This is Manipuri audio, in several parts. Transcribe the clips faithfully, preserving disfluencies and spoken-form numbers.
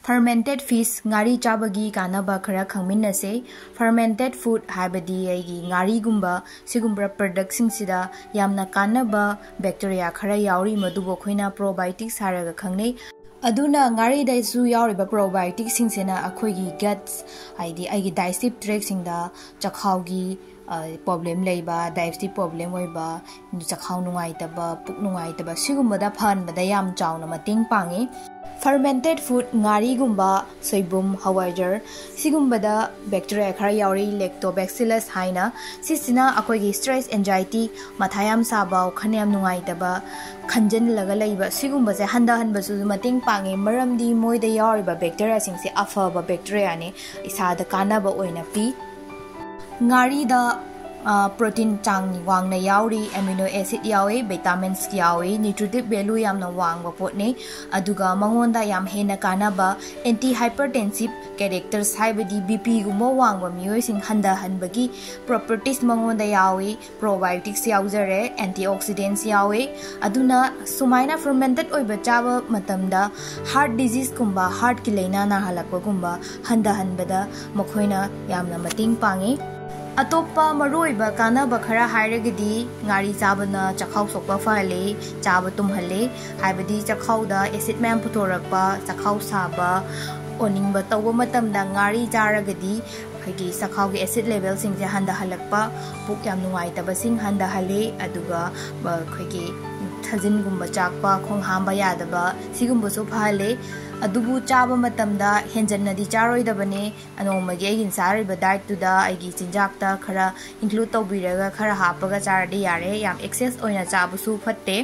fermented fish Ngari Chabagi Kanaba Khra khangminnase fermented food haibadi aigi ngari gumba sigumba products sida yamna kanaba bacteria khara yauri madubo khoina probiotics haraga khangnei aduna ngari daisu yauriba probiotics singsena akhoigi guts aidi aigi digestive tract singda chakhaugi problem leiba digestive problem oiba chakhau nungai taba puk nungai taba sigumba phan bada yam chauna mating pangi fermented food ngari gumba soibum hawaijar sigumbada bacteria khara yauri lactobacillus haina sisina akoigi stress anxiety mathayam sabau khanem nungai taba khanjan laga leiba sigumba se handa hanba su mating pangi maramdi moida yauriba bacteria singse afaba bacteria ne isada kanaba oina pi ngari da Uh, protein chang ni wang na yauri amino acid yawi vitamins yawi nutritive value yam na wang ba pot ne aduga mangonda yam hena kanaba anti hypertensive characters haibadi bp gumo wang ba mioi sing handa hanbagi properties mangonda yawi probiotics yauzare antioxidants yawi aduna sumaina fermented oiba chaba matamda heart disease kumba heart ki laina na halakwa gumba handa hanbada makhoina yamna mating pangi Atopa maroiba kanaba khara hairagadi ngari chabana chakhau sokpa phale chaba tumhale haibadi chakhau da acid ma'am putorakpa chakhau saba oningba tawba matamda ngari charagadi khagi chakhau gi acid level sing je handa halakpa puk yam nungai taba sing handa hale aduga khagi thajin gumba chakpa khong hamba yadaba sigumba so phale adubu chaba matamda henjannadi charoi dabane anomagi agin sariba diet to da agi chinjakta khara include tawbiraga khara hapaga chardi yare yam excess oina chabu su phatte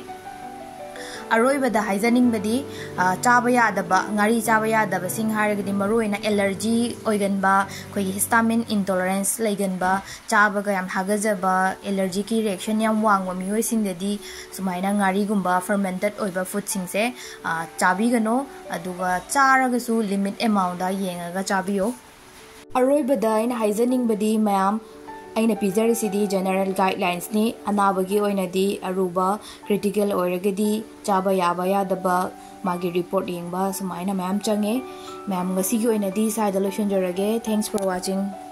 aroibada haizaning badi chaba yadaba ngari chaba yadaba sing haragadi maroina allergy oiganba khoi histamine intolerance leiganba chaba ga yam hagajaba allergy ki reaction yam wangwa mioi singdadi sumaina ngari gumba fermented oiba food singse chabi gano aduga charaga su limit amount da yengaga chabiyo aroibada ina haizaning badi mayam aina pizari sidi general guidelines ni anabagi oinadi aruba critical oiragadi chaba yaba yadaba magi report yengba sumaina ma'am change ma'am ngasi gi oinadi sai da lotion jorage thanks for watching.